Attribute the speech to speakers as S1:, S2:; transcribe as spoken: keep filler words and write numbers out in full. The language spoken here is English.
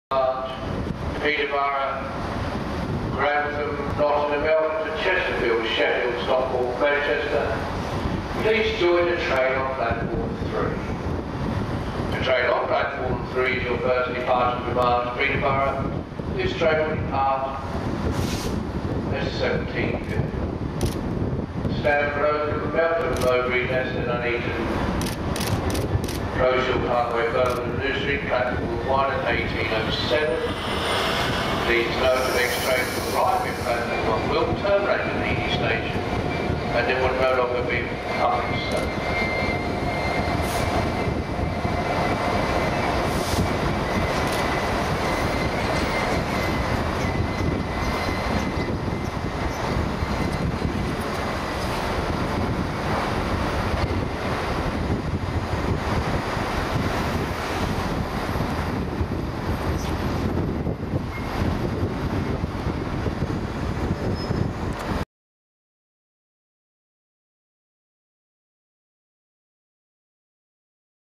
S1: Peterborough, Grantham, Nottingham, Eltham to Chesterfield, Sheffield, Stockport, Manchester. Please join the train on platform three. The train on platform three is your first departure from March, Peterborough. This train will depart at seventeen fifty. Stamford, Oakham, Melton, Mowbray, Neston, Nuneaton, Crowshill, Parkway, Birmingham, New Street, platform one at eighteen oh seven. Please note the next train to arrive in platform one will turn at the Needy station and it will no longer be coming soon.